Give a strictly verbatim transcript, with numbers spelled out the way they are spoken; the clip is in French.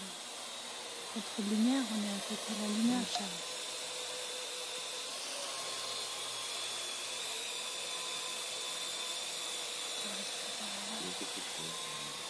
Pas trop de lumière, on est à côté de la lumière, Charles. Il y a quelque chose.